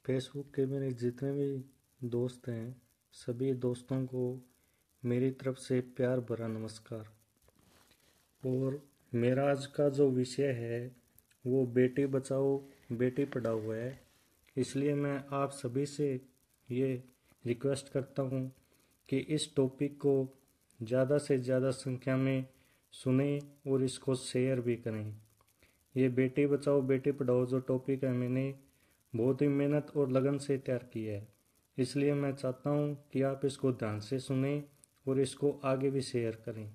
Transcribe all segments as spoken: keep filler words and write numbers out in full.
Facebook के मेरे जितने भी दोस्त हैं सभी दोस्तों को मेरी तरफ से प्यार भरा नमस्कार। और मेरा आज का जो विषय है वो बेटी बचाओ बेटी पढ़ाओ है। इसलिए मैं आप सभी से ये रिक्वेस्ट करता हूँ कि इस टॉपिक को ज़्यादा से ज़्यादा संख्या में सुने और इसको शेयर भी करें। ये बेटी बचाओ बेटी पढ़ाओ जो टॉपिक है मैंने बहुत ही मेहनत और लगन से तैयार किया है। इसलिए मैं चाहता हूँ कि आप इसको ध्यान से सुने और इसको आगे भी शेयर करें।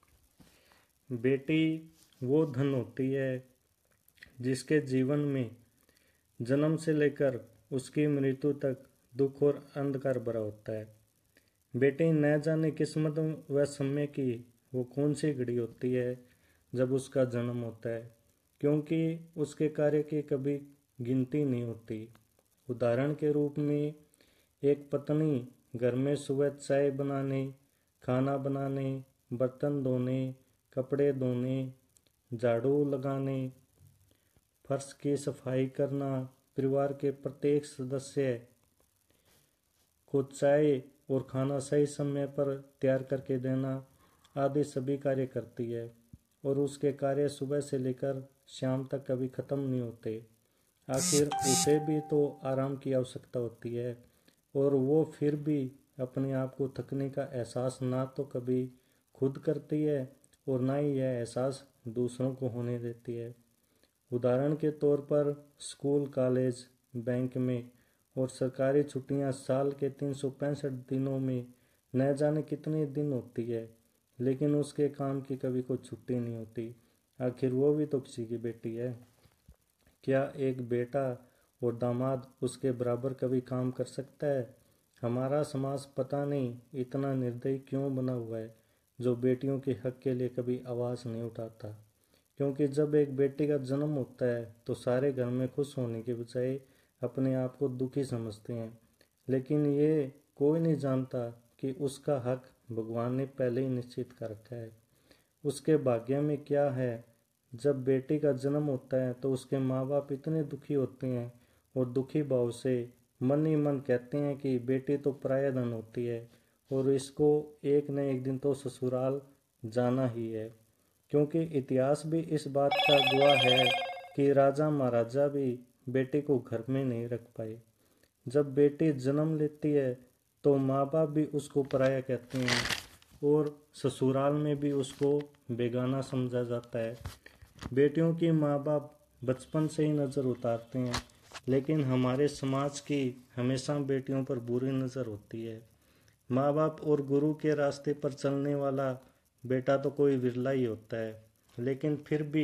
बेटी वो धन होती है जिसके जीवन में जन्म से लेकर उसकी मृत्यु तक दुख और अंधकार भरा होता है। बेटी न जाने किस्मत व समय की वो कौन सी घड़ी होती है जब उसका जन्म होता है, क्योंकि उसके कार्य की कभी गिनती नहीं होती। उदाहरण के रूप में एक पत्नी घर में सुबह चाय बनाने, खाना बनाने, बर्तन धोने, कपड़े धोने, झाड़ू लगाने, फर्श की सफाई करना, परिवार के प्रत्येक सदस्य को चाय और खाना सही समय पर तैयार करके देना आदि सभी कार्य करती है। और उसके कार्य सुबह से लेकर शाम तक कभी खत्म नहीं होते। आखिर उसे भी तो आराम की आवश्यकता होती है और वो फिर भी अपने आप को थकने का एहसास ना तो कभी खुद करती है और ना ही यह एहसास दूसरों को होने देती है। उदाहरण के तौर पर स्कूल, कॉलेज, बैंक में और सरकारी छुट्टियां साल के तीन सौ पैंसठ दिनों में न जाने कितने दिन होती है, लेकिन उसके काम की कभी कोई छुट्टी नहीं होती। आखिर वो भी तो किसी की बेटी है। क्या एक बेटा और दामाद उसके बराबर कभी काम कर सकता है? हमारा समाज पता नहीं इतना निर्दयी क्यों बना हुआ है जो बेटियों के हक के लिए कभी आवाज़ नहीं उठाता। क्योंकि जब एक बेटी का जन्म होता है तो सारे घर में खुश होने के बजाय अपने आप को दुखी समझते हैं, लेकिन ये कोई नहीं जानता कि उसका हक भगवान ने पहले ही निश्चित कर रखा है। उसके भाग्य में क्या है। जब बेटी का जन्म होता है तो उसके माँ बाप इतने दुखी होते हैं और दुखी भाव से मन ही मन कहते हैं कि बेटी तो पराया धन होती है और इसको एक न एक दिन तो ससुराल जाना ही है। क्योंकि इतिहास भी इस बात का गवाह है कि राजा महाराजा भी बेटी को घर में नहीं रख पाए। जब बेटी जन्म लेती है तो माँ बाप भी उसको पराया कहते हैं और ससुराल में भी उसको बेगाना समझा जाता है। बेटियों की माँ बाप बचपन से ही नज़र उतारते हैं, लेकिन हमारे समाज की हमेशा बेटियों पर बुरी नज़र होती है। माँ बाप और गुरु के रास्ते पर चलने वाला बेटा तो कोई विरला ही होता है, लेकिन फिर भी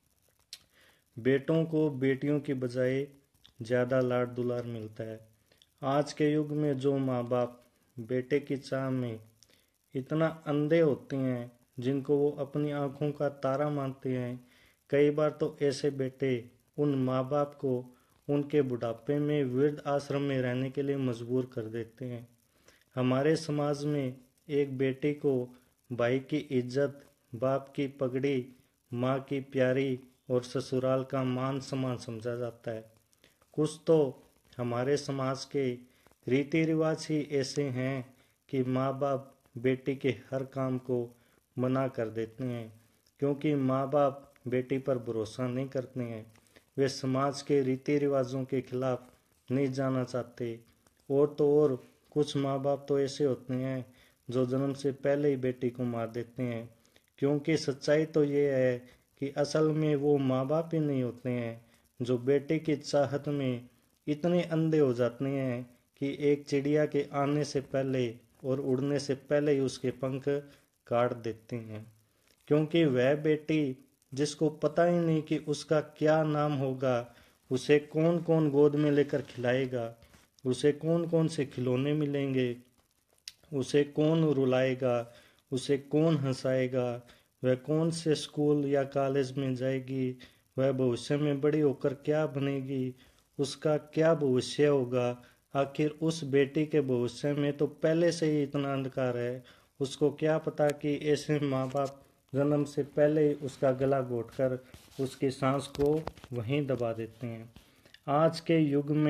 बेटों को बेटियों की बजाय ज़्यादा लाड दुलार मिलता है। आज के युग में जो माँ बाप बेटे की चाह में इतना अंधे होते हैं जिनको वो अपनी आंखों का तारा मानते हैं, कई बार तो ऐसे बेटे उन माँ बाप को उनके बुढ़ापे में वृद्ध आश्रम में रहने के लिए मजबूर कर देते हैं। हमारे समाज में एक बेटी को भाई की इज्जत, बाप की पगड़ी, माँ की प्यारी और ससुराल का मान सम्मान समझा जाता है। कुछ तो हमारे समाज के रीति रिवाज ही ऐसे हैं कि माँ बाप बेटी के हर काम को मना कर देते हैं, क्योंकि माँ बाप बेटी पर भरोसा नहीं करते हैं। वे समाज के रीति रिवाजों के खिलाफ नहीं जाना चाहते। और तो और कुछ माँ बाप तो ऐसे होते हैं जो जन्म से पहले ही बेटी को मार देते हैं, क्योंकि सच्चाई तो ये है कि असल में वो माँ बाप ही नहीं होते हैं जो बेटी की चाहत में इतने अंधे हो जाते हैं कि एक चिड़िया के आने से पहले और उड़ने से पहले ही उसके पंख काट देते हैं। क्योंकि वह बेटी जिसको पता ही नहीं कि उसका क्या नाम होगा, उसे कौन कौन गोद में लेकर खिलाएगा, उसे कौन कौन से खिलौने मिलेंगे, उसे कौन रुलाएगा, उसे कौन हंसाएगा, वह कौन से स्कूल या कॉलेज में जाएगी, वह भविष्य में बड़ी होकर क्या बनेगी, उसका क्या भविष्य होगा। आखिर उस बेटी के भविष्य में तो पहले से ही इतना अंधकार है। उसको क्या पता कि ऐसे माँ बाप जन्म से पहले ही उसका गला घोंटकर उसकी सांस को वहीं दबा देते हैं। आज के युग में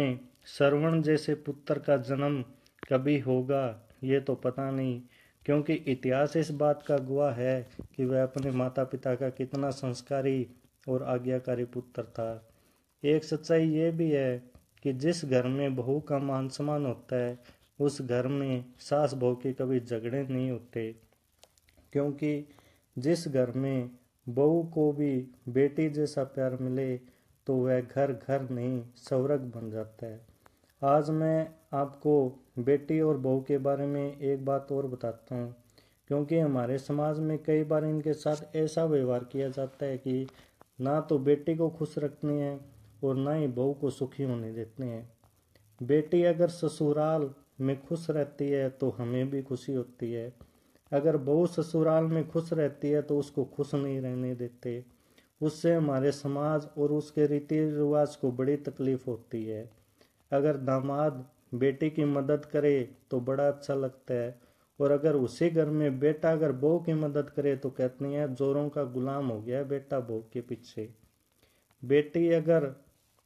श्रवण जैसे पुत्र का जन्म कभी होगा ये तो पता नहीं, क्योंकि इतिहास इस बात का गवाह है कि वह अपने माता पिता का कितना संस्कारी और आज्ञाकारी पुत्र था। एक सच्चाई ये भी है कि जिस घर में बहू का मान सम्मान होता है उस घर में सास बहू के कभी झगड़े नहीं होते, क्योंकि जिस घर में बहू को भी बेटी जैसा प्यार मिले तो वह घर घर नहीं स्वर्ग बन जाता है। आज मैं आपको बेटी और बहू के बारे में एक बात और बताता हूँ, क्योंकि हमारे समाज में कई बार इनके साथ ऐसा व्यवहार किया जाता है कि ना तो बेटी को खुश रखनी है और ना ही बहू को सुखी होने देते हैं। बेटी अगर ससुराल में खुश रहती है तो हमें भी खुशी होती है, अगर बहू ससुराल में खुश रहती है तो उसको खुश नहीं रहने देते। उससे हमारे समाज और उसके रीति रिवाज को बड़ी तकलीफ होती है। अगर दामाद बेटी की मदद करे तो बड़ा अच्छा लगता है, और अगर उसी घर में बेटा अगर बहू की मदद करे तो कहते हैं जोरों का गुलाम हो गया बेटा बहू के पीछे। बेटी अगर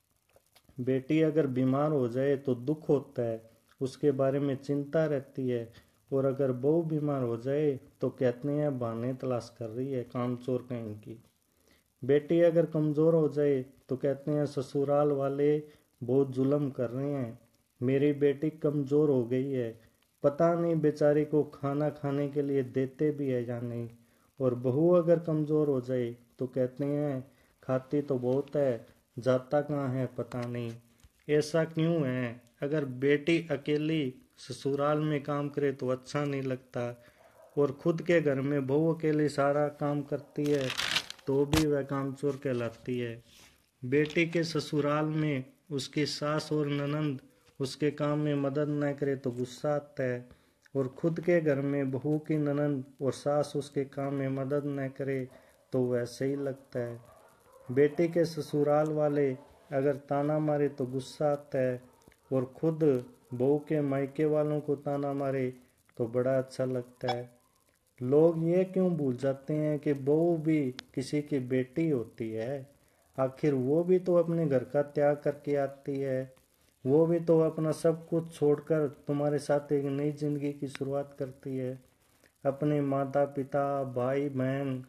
बेटी अगर बीमार हो जाए तो दुख होता है, उसके बारे में चिंता रहती है, और अगर बहू बीमार हो जाए तो कहते हैं बहाने तलाश कर रही है कामचोर कहीं की। बेटी अगर कमज़ोर हो जाए तो कहते हैं ससुराल वाले बहुत जुल्म कर रहे हैं, मेरी बेटी कमज़ोर हो गई है, पता नहीं बेचारी को खाना खाने के लिए देते भी है या नहीं। और बहू अगर कमज़ोर हो जाए तो कहते हैं खाती तो बहुत है, जाता कहाँ है पता नहीं। ऐसा क्यों है? अगर बेटी अकेली ससुराल में काम करे तो अच्छा नहीं लगता, और खुद के घर में बहू अकेली सारा काम करती है तो भी वह कामचोर कहलाती है। बेटी के ससुराल में उसकी सास और ननंद उसके काम में मदद न करे तो गुस्सा आता है, और खुद के घर में बहू की ननंद और सास उसके काम में मदद न करे तो वह सही लगता है। बेटी के ससुराल वाले अगर ताना मारे तो गुस्सा आता है, और खुद बहू के मायके वालों को ताना मारे तो बड़ा अच्छा लगता है। लोग ये क्यों भूल जाते हैं कि बहू भी किसी की बेटी होती है? आखिर वो भी तो अपने घर का त्याग करके आती है, वो भी तो अपना सब कुछ छोड़कर तुम्हारे साथ एक नई जिंदगी की शुरुआत करती है। अपने माता पिता भाई बहन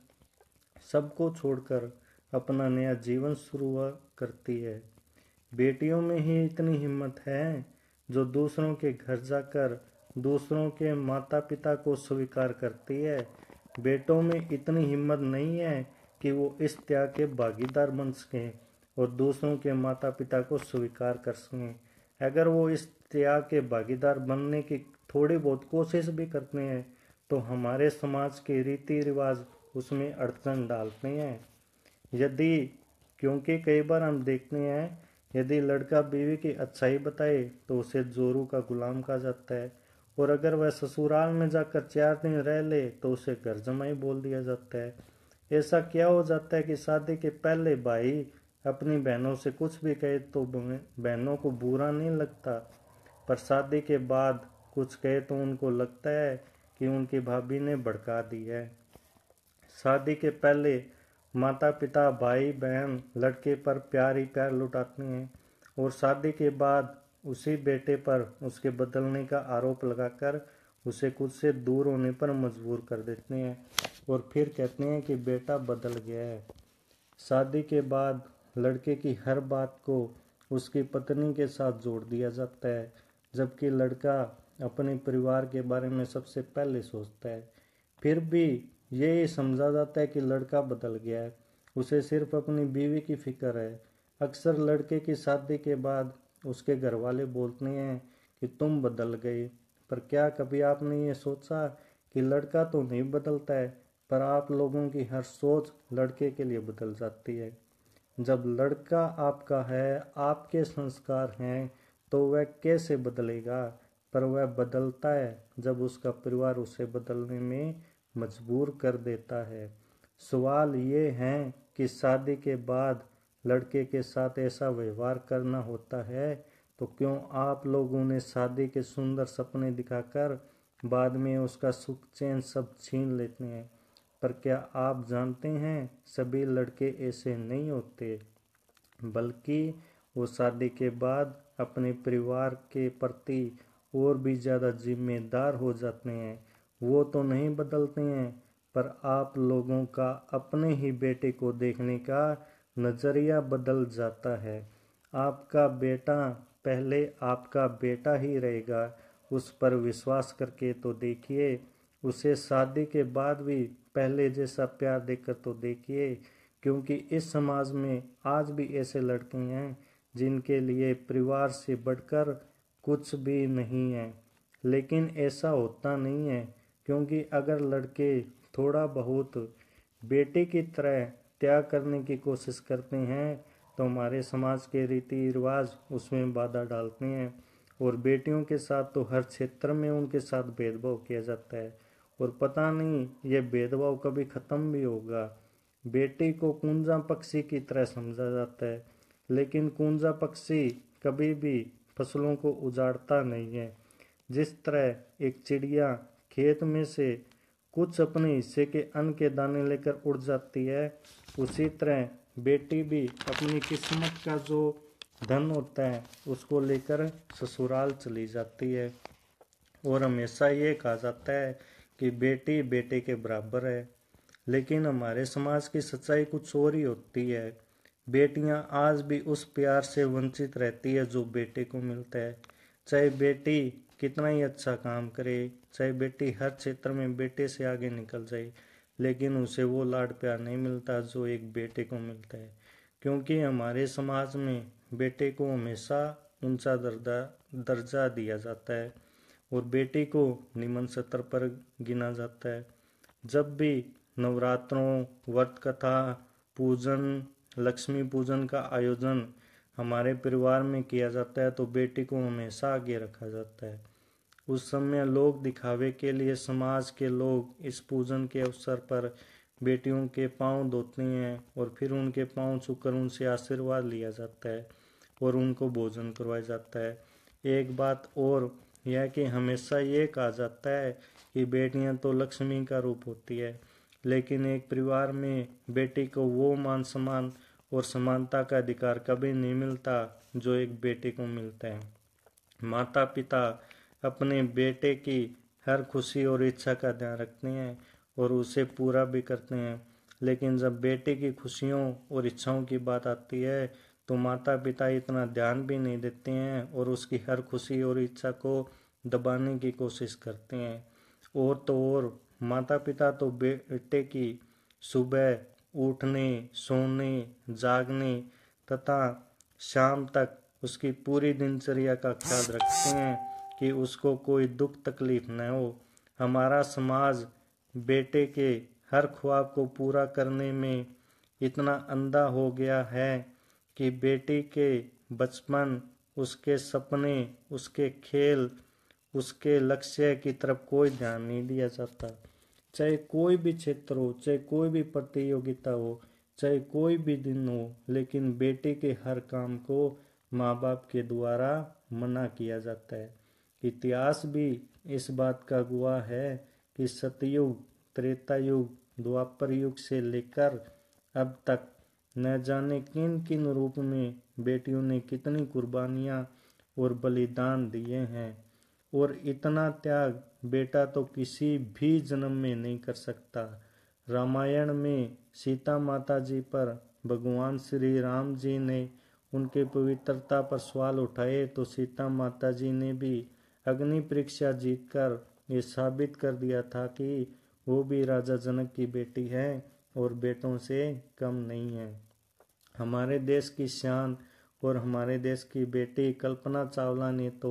सबको छोड़कर अपना नया जीवन शुरू करती है। बेटियों में ही इतनी हिम्मत है जो दूसरों के घर जाकर दूसरों के माता पिता को स्वीकार करती है। बेटों में इतनी हिम्मत नहीं है कि वो इस त्याग के भागीदार बन सकें और दूसरों के माता पिता को स्वीकार कर सकें। अगर वो इस त्याग के भागीदार बनने की थोड़ी बहुत कोशिश भी करते हैं तो हमारे समाज के रीति रिवाज उसमें अड़चन डालते हैं। यदि क्योंकि कई बार हम देखते हैं यदि लड़का बीवी की अच्छाई बताए तो उसे जोरू का गुलाम कहा जाता है, और अगर वह ससुराल में जाकर चार दिन रह ले तो उसे घर जमाई बोल दिया जाता है। ऐसा क्या हो जाता है कि शादी के पहले भाई अपनी बहनों से कुछ भी कहे तो बहनों को बुरा नहीं लगता, पर शादी के बाद कुछ कहे तो उनको लगता है कि उनकी भाभी ने भड़का दी है। शादी के पहले माता पिता भाई बहन लड़के पर प्यार ही प्यार लुटाते हैं, और शादी के बाद उसी बेटे पर उसके बदलने का आरोप लगाकर उसे खुद से दूर होने पर मजबूर कर देते हैं, और फिर कहते हैं कि बेटा बदल गया है। शादी के बाद लड़के की हर बात को उसकी पत्नी के साथ जोड़ दिया जाता है, जबकि लड़का अपने परिवार के बारे में सबसे पहले सोचता है। फिर भी ये समझा जाता है कि लड़का बदल गया है, उसे सिर्फ अपनी बीवी की फिक्र है। अक्सर लड़के की शादी के बाद उसके घर वाले बोलते हैं कि तुम बदल गए, पर क्या कभी आपने ये सोचा कि लड़का तो नहीं बदलता है, पर आप लोगों की हर सोच लड़के के लिए बदल जाती है। जब लड़का आपका है, आपके संस्कार हैं, तो वह कैसे बदलेगा? पर वह बदलता है जब उसका परिवार उसे बदलने में मजबूर कर देता है। सवाल ये है कि शादी के बाद लड़के के साथ ऐसा व्यवहार करना होता है तो क्यों आप लोगों ने शादी के सुंदर सपने दिखाकर बाद में उसका सुख चैन सब छीन लेते हैं? पर क्या आप जानते हैं सभी लड़के ऐसे नहीं होते, बल्कि वो शादी के बाद अपने परिवार के प्रति और भी ज़्यादा जिम्मेदार हो जाते हैं। वो तो नहीं बदलते हैं, पर आप लोगों का अपने ही बेटे को देखने का नज़रिया बदल जाता है। आपका बेटा पहले आपका बेटा ही रहेगा, उस पर विश्वास करके तो देखिए। उसे शादी के बाद भी पहले जैसा प्यार देकर तो देखिए, क्योंकि इस समाज में आज भी ऐसे लड़के हैं जिनके लिए परिवार से बढ़कर कुछ भी नहीं है। लेकिन ऐसा होता नहीं है, क्योंकि अगर लड़के थोड़ा बहुत बेटे की तरह त्याग करने की कोशिश करते हैं तो हमारे समाज के रीति रिवाज उसमें बाधा डालते हैं, और बेटियों के साथ तो हर क्षेत्र में उनके साथ भेदभाव किया जाता है, और पता नहीं ये भेदभाव कभी ख़त्म भी होगा। बेटी को कूंजा पक्षी की तरह समझा जाता है, लेकिन कूंजा पक्षी कभी भी फसलों को उजाड़ता नहीं है। जिस तरह एक चिड़िया खेत में से कुछ अपने हिस्से के अन्न के दाने लेकर उड़ जाती है, उसी तरह बेटी भी अपनी किस्मत का जो धन होता है उसको लेकर ससुराल चली जाती है। और हमेशा ये कहा जाता है कि बेटी बेटे के बराबर है, लेकिन हमारे समाज की सच्चाई कुछ और ही होती है। बेटियां आज भी उस प्यार से वंचित रहती है जो बेटे को मिलता है। चाहे बेटी कितना ही अच्छा काम करे, चाहे बेटी हर क्षेत्र में बेटे से आगे निकल जाए, लेकिन उसे वो लाड प्यार नहीं मिलता जो एक बेटे को मिलता है, क्योंकि हमारे समाज में बेटे को हमेशा ऊंचा दर्जा दर्जा दिया जाता है और बेटी को निम्न स्तर पर गिना जाता है। जब भी नवरात्रों, व्रत कथा, पूजन, लक्ष्मी पूजन का आयोजन हमारे परिवार में किया जाता है तो बेटी को हमेशा आगे रखा जाता है। उस समय लोग दिखावे के लिए समाज के लोग इस पूजन के अवसर पर बेटियों के पांव धोते हैं और फिर उनके पांव छूकर उनसे आशीर्वाद लिया जाता है और उनको भोजन करवाया जाता है। एक बात और यह कि हमेशा ये कहा जाता है कि बेटियां तो लक्ष्मी का रूप होती है, लेकिन एक परिवार में बेटी को वो मान सम्मान और समानता का अधिकार कभी नहीं मिलता जो एक बेटे को मिलता है। माता पिता अपने बेटे की हर खुशी और इच्छा का ध्यान रखते हैं और उसे पूरा भी करते हैं, लेकिन जब बेटे की खुशियों और इच्छाओं की बात आती है तो माता पिता इतना ध्यान भी नहीं देते हैं और उसकी हर खुशी और इच्छा को दबाने की कोशिश करते हैं। और तो और माता पिता तो बेटे की सुबह उठने, सोने, जागने तथा शाम तक उसकी पूरी दिनचर्या का ख्याल रखते हैं कि उसको कोई दुख तकलीफ न हो। हमारा समाज बेटे के हर ख्वाब को पूरा करने में इतना अंधा हो गया है कि बेटी के बचपन, उसके सपने, उसके खेल, उसके लक्ष्य की तरफ कोई ध्यान नहीं दिया जाता। चाहे कोई भी क्षेत्र हो, चाहे कोई भी प्रतियोगिता हो, चाहे कोई भी दिन हो, लेकिन बेटे के हर काम को माँ बाप के द्वारा मना किया जाता है। इतिहास भी इस बात का गवाह है कि सतयुग, त्रेता युग, द्वापर युग से लेकर अब तक न जाने किन किन रूप में बेटियों ने कितनी कुर्बानियाँ और बलिदान दिए हैं, और इतना त्याग बेटा तो किसी भी जन्म में नहीं कर सकता। रामायण में सीता माता जी पर भगवान श्री राम जी ने उनके पवित्रता पर सवाल उठाए तो सीता माता जी ने भी अग्नि परीक्षा जीतकर ये साबित कर दिया था कि वो भी राजा जनक की बेटी है और बेटों से कम नहीं है। हमारे देश की शान और हमारे देश की बेटी कल्पना चावला ने तो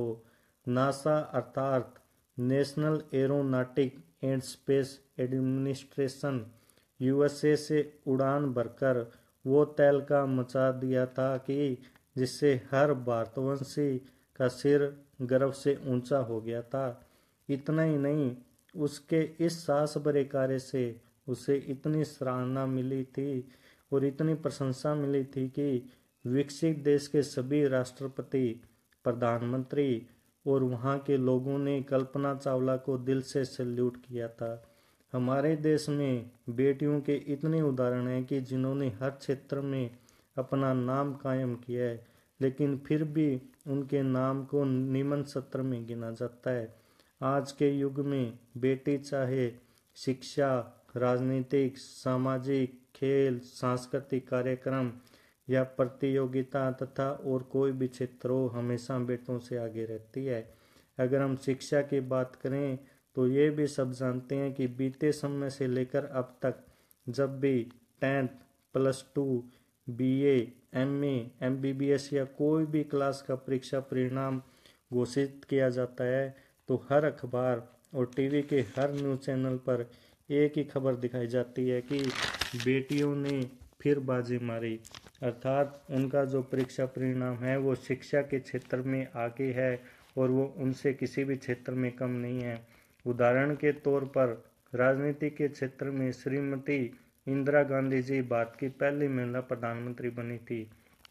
नासा अर्थात National Aeronautic and Space Administration USA से उड़ान भरकर वो तहलका मचा दिया था कि जिससे हर भारतवंशी का सिर गर्व से ऊंचा हो गया था। इतना ही नहीं, उसके इस साहस भरे कार्य से उसे इतनी सराहना मिली थी और इतनी प्रशंसा मिली थी कि विकसित देश के सभी राष्ट्रपति, प्रधानमंत्री और वहाँ के लोगों ने कल्पना चावला को दिल से सैल्यूट किया था। हमारे देश में बेटियों के इतने उदाहरण हैं कि जिन्होंने हर क्षेत्र में अपना नाम कायम किया है, लेकिन फिर भी उनके नाम को निमन सत्र में गिना जाता है। आज के युग में बेटी चाहे शिक्षा, राजनीतिक, सामाजिक, खेल, सांस्कृतिक कार्यक्रम या प्रतियोगिता तथा और कोई भी क्षेत्र हो, हमेशा बेटों से आगे रहती है। अगर हम शिक्षा की बात करें तो ये भी सब जानते हैं कि बीते समय से लेकर अब तक जब भी tenth, plus two, BA, MA, MBBS या कोई भी क्लास का परीक्षा परिणाम घोषित किया जाता है तो हर अखबार और टीवी के हर न्यूज़ चैनल पर एक ही खबर दिखाई जाती है कि बेटियों ने फिर बाजी मारी, अर्थात उनका जो परीक्षा परिणाम है वो शिक्षा के क्षेत्र में आगे है और वो उनसे किसी भी क्षेत्र में कम नहीं है। उदाहरण के तौर पर राजनीति के क्षेत्र में श्रीमती इंदिरा गांधी जी भारत की पहली महिला प्रधानमंत्री बनी थी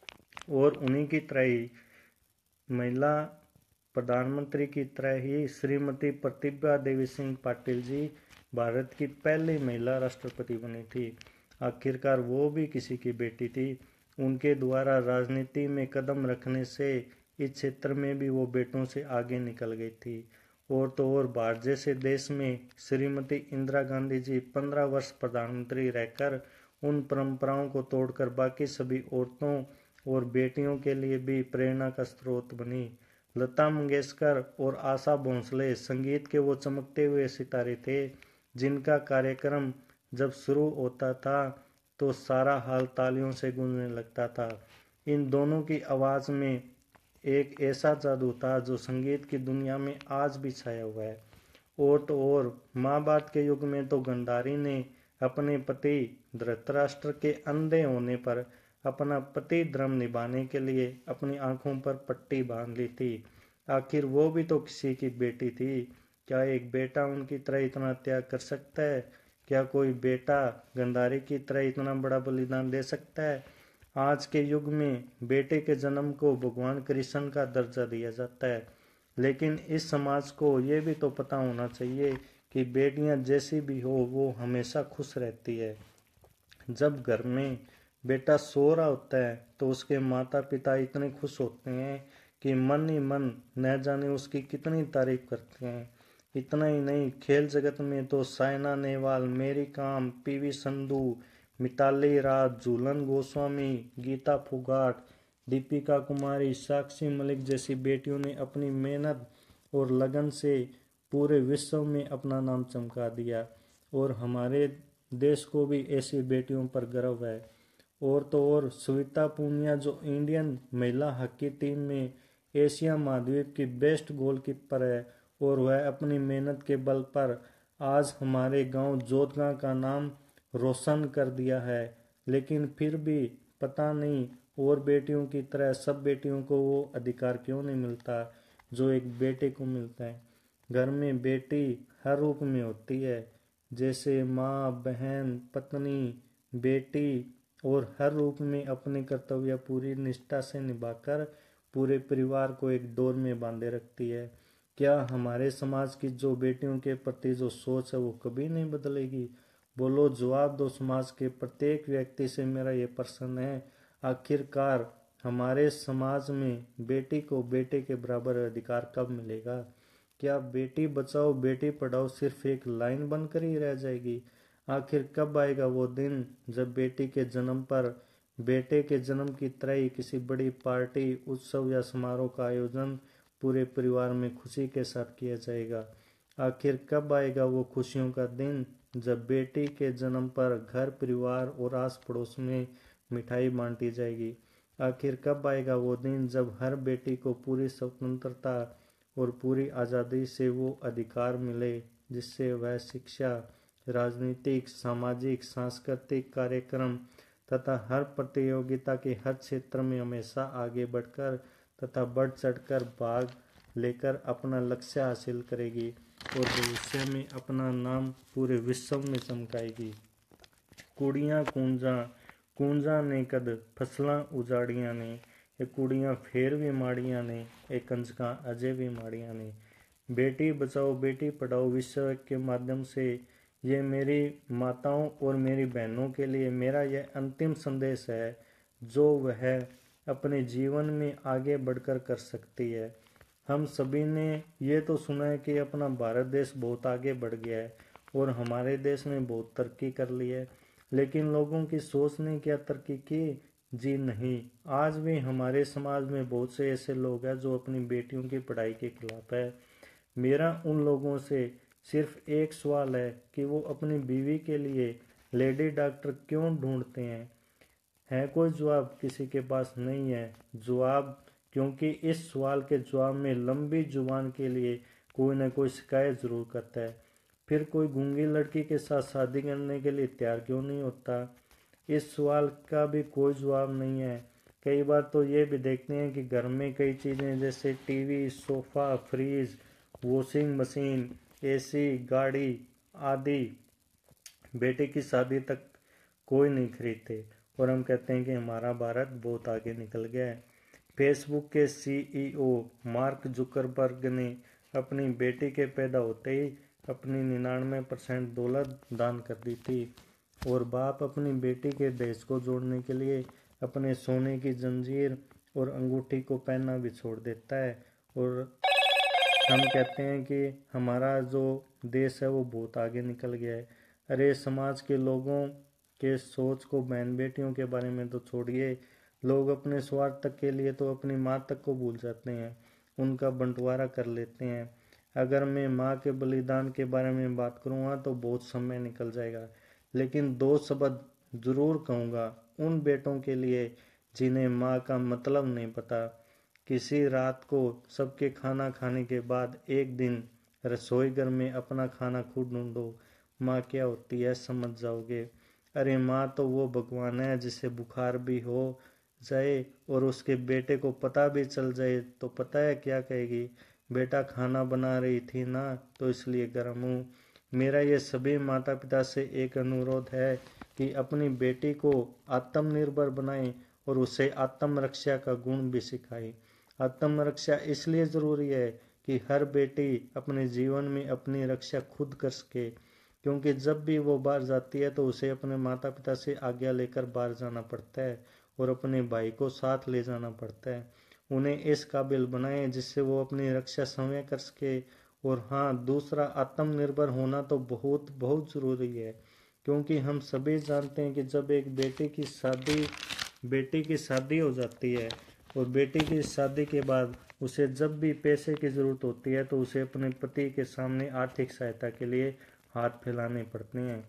और उन्हीं की तरह ही महिला प्रधानमंत्री की तरह ही श्रीमती प्रतिभा देवी सिंह पाटिल जी भारत की पहली महिला राष्ट्रपति बनी थी। आखिरकार वो भी किसी की बेटी थी। उनके द्वारा राजनीति में कदम रखने से इस क्षेत्र में भी वो बेटों से आगे निकल गई थी। और तो और भारत जैसे देश में श्रीमती इंदिरा गांधी जी पंद्रह वर्ष प्रधानमंत्री रहकर उन परंपराओं को तोड़कर बाकी सभी औरतों और बेटियों के लिए भी प्रेरणा का स्रोत बनी। लता मंगेशकर और आशा भोसले संगीत के वो चमकते हुए सितारे थे जिनका कार्यक्रम जब शुरू होता था तो सारा हाल तालियों से गूंजने लगता था। इन दोनों की आवाज़ में एक ऐसा जादू था जो संगीत की दुनिया में आज भी छाया हुआ है। और तो और महाभारत के युग में तो गंधारी ने अपने पति धृतराष्ट्र के अंधे होने पर अपना पति धर्म निभाने के लिए अपनी आंखों पर पट्टी बांध ली थी। आखिर वो भी तो किसी की बेटी थी। क्या एक बेटा उनकी तरह इतना त्याग कर सकता है? क्या कोई बेटा गंधारी की तरह इतना बड़ा बलिदान दे सकता है? आज के युग में बेटे के जन्म को भगवान कृष्ण का दर्जा दिया जाता है, लेकिन इस समाज को ये भी तो पता होना चाहिए कि बेटियां जैसी भी हो वो हमेशा खुश रहती है। जब घर में बेटा सो रहा होता है तो उसके माता पिता इतने खुश होते हैं कि मन ही मन न जाने उसकी कितनी तारीफ करते हैं। इतना ही नहीं, खेल जगत में तो साइना नेहवाल, मेरी कॉम, पीवी संधू, मिताली राज, झूलन गोस्वामी, गीता फोगाट, दीपिका कुमारी, साक्षी मलिक जैसी बेटियों ने अपनी मेहनत और लगन से पूरे विश्व में अपना नाम चमका दिया और हमारे देश को भी ऐसी बेटियों पर गर्व है। और तो और श्वेता पूनिया जो इंडियन महिला हॉकी टीम में एशिया महाद्वीप की बेस्ट गोलकीपर है और वह अपनी मेहनत के बल पर आज हमारे गांव जोधगांव का नाम रोशन कर दिया है। लेकिन फिर भी पता नहीं और बेटियों की तरह सब बेटियों को वो अधिकार क्यों नहीं मिलता जो एक बेटे को मिलता है। घर में बेटी हर रूप में होती है, जैसे माँ, बहन, पत्नी, बेटी, और हर रूप में अपने कर्तव्य पूरी निष्ठा से निभाकर पूरे परिवार को एक डोर में बांधे रखती है। क्या हमारे समाज की जो बेटियों के प्रति जो सोच है वो कभी नहीं बदलेगी? बोलो, जवाब दो। समाज के प्रत्येक व्यक्ति से मेरा ये प्रश्न है, आखिरकार हमारे समाज में बेटी को बेटे के बराबर अधिकार कब मिलेगा? क्या बेटी बचाओ बेटी पढ़ाओ सिर्फ एक लाइन बनकर ही रह जाएगी? आखिर कब आएगा वो दिन जब बेटी के जन्म पर बेटे के जन्म की तरह ही किसी बड़ी पार्टी, उत्सव या समारोह का आयोजन पूरे परिवार में खुशी के साथ किया जाएगा? आखिर कब आएगा वो खुशियों का दिन जब बेटी के जन्म पर घर, परिवार और आस पड़ोस में मिठाई बांटी जाएगी? आखिर कब आएगा वो दिन जब हर बेटी को पूरी स्वतंत्रता और पूरी आज़ादी से वो अधिकार मिले जिससे वह शिक्षा, राजनीतिक, सामाजिक, सांस्कृतिक कार्यक्रम तथा हर प्रतियोगिता के हर क्षेत्र में हमेशा आगे बढ़कर तथा बढ़ चढ़कर भाग लेकर अपना लक्ष्य हासिल करेगी और भविष्य में अपना नाम पूरे विश्व में चमकाएगी। कुड़ियाँ कूंजा कूंजा ने कद फसलां उजाड़ियां ने, ये कुड़ियाँ फेर भी माड़ियां ने, ये कंजकां अजय भी माड़ियां ने। बेटी बचाओ बेटी पढ़ाओ विश्व के माध्यम से ये मेरी माताओं और मेरी बहनों के लिए मेरा यह अंतिम संदेश है जो वह अपने जीवन में आगे बढ़कर कर सकती है। हम सभी ने ये तो सुना है कि अपना भारत देश बहुत आगे बढ़ गया है और हमारे देश ने बहुत तरक्की कर ली है, लेकिन लोगों की सोच ने क्या तरक्की की? जी नहीं। आज भी हमारे समाज में बहुत से ऐसे लोग हैं जो अपनी बेटियों की पढ़ाई के खिलाफ है। मेरा उन लोगों से सिर्फ एक सवाल है कि वो अपनी बीवी के लिए लेडी डॉक्टर क्यों ढूंढते हैं? है कोई जवाब? किसी के पास नहीं है जवाब, क्योंकि इस सवाल के जवाब में लंबी जुबान के लिए कोई ना कोई शिकायत जरूर करता है। फिर कोई गूंगी लड़की के साथ शादी करने के लिए तैयार क्यों नहीं होता? इस सवाल का भी कोई जवाब नहीं है। कई बार तो ये भी देखते हैं कि घर में कई चीज़ें जैसे TV, sofa, fridge, washing machine, AC, गाड़ी आदि बेटे की शादी तक कोई नहीं खरीदते और हम कहते हैं कि हमारा भारत बहुत आगे निकल गया है। फेसबुक के सीईओ मार्क जुकरबर्ग ने अपनी बेटी के पैदा होते ही अपनी निन्यानवे परसेंट दौलत दान कर दी थी और बाप अपनी बेटी के दहेज को जोड़ने के लिए अपने सोने की जंजीर और अंगूठी को पहनना भी छोड़ देता है और हम कहते हैं कि हमारा जो देश है वो बहुत आगे निकल गया है। अरे समाज के लोगों के सोच को बहन बेटियों के बारे में तो छोड़िए, लोग अपने स्वार्थ तक के लिए तो अपनी माँ तक को भूल जाते हैं, उनका बंटवारा कर लेते हैं। अगर मैं माँ के बलिदान के बारे में बात करूँगा तो बहुत समय निकल जाएगा, लेकिन दो शब्द जरूर कहूँगा उन बेटों के लिए जिन्हें माँ का मतलब नहीं पता। किसी रात को सबके खाना खाने के बाद एक दिन रसोई घर में अपना खाना खुद ढूंढो, माँ क्या होती है समझ जाओगे। अरे माँ तो वो भगवान है जिसे बुखार भी हो जाए और उसके बेटे को पता भी चल जाए तो पता है क्या कहेगी? बेटा खाना बना रही थी ना तो इसलिए गर्म हूँ। मेरा ये सभी माता पिता से एक अनुरोध है कि अपनी बेटी को आत्मनिर्भर बनाएं और उसे आत्मरक्षा का गुण भी सिखाएं। आत्मरक्षा इसलिए ज़रूरी है कि हर बेटी अपने जीवन में अपनी रक्षा खुद कर सके, क्योंकि जब भी वो बाहर जाती है तो उसे अपने माता पिता से आज्ञा लेकर बाहर जाना पड़ता है और अपने भाई को साथ ले जाना पड़ता है। उन्हें इस काबिल बनाएं जिससे वो अपनी रक्षा स्वयं कर सके। और हाँ, दूसरा, आत्मनिर्भर होना तो बहुत बहुत ज़रूरी है, क्योंकि हम सभी जानते हैं कि जब एक बेटे की शादी बेटी की शादी हो जाती है और बेटी की शादी के बाद उसे जब भी पैसे की ज़रूरत होती है तो उसे अपने पति के सामने आर्थिक सहायता के लिए हाथ फैलाने पड़ते हैं।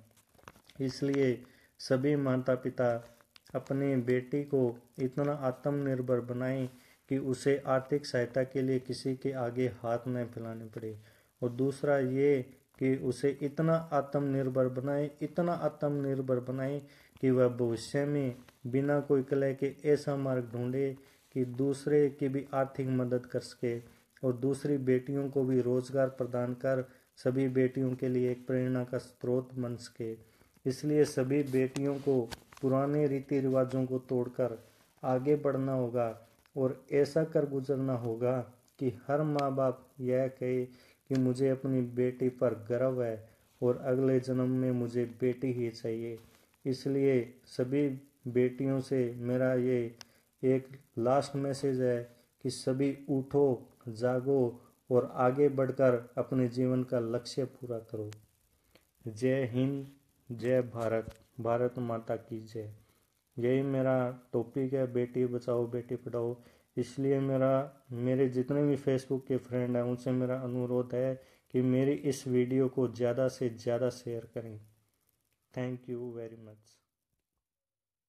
इसलिए सभी माता पिता अपने बेटी को इतना आत्मनिर्भर बनाएं कि उसे आर्थिक सहायता के लिए किसी के आगे हाथ न फैलाने पड़े। और दूसरा ये कि उसे इतना आत्मनिर्भर बनाए इतना आत्मनिर्भर बनाए कि वह भविष्य में बिना कोई कलह के ऐसा मार्ग ढूंढे कि दूसरे की भी आर्थिक मदद कर सके और दूसरी बेटियों को भी रोजगार प्रदान कर सभी बेटियों के लिए एक प्रेरणा का स्रोत बन सके। इसलिए सभी बेटियों को पुराने रीति रिवाजों को तोड़कर आगे बढ़ना होगा और ऐसा कर गुजरना होगा कि हर माँ बाप यह कहे कि मुझे अपनी बेटी पर गर्व है और अगले जन्म में मुझे बेटी ही चाहिए। इसलिए सभी बेटियों से मेरा ये एक लास्ट मैसेज है कि सभी उठो, जागो और आगे बढ़कर अपने जीवन का लक्ष्य पूरा करो। जय हिंद, जय भारत, भारत माता की जय। यही मेरा टॉपिक है, बेटी बचाओ बेटी पढ़ाओ। इसलिए मेरा मेरे जितने भी फेसबुक के फ्रेंड हैं उनसे मेरा अनुरोध है कि मेरी इस वीडियो को ज़्यादा से ज़्यादा शेयर करें। Thank you very much.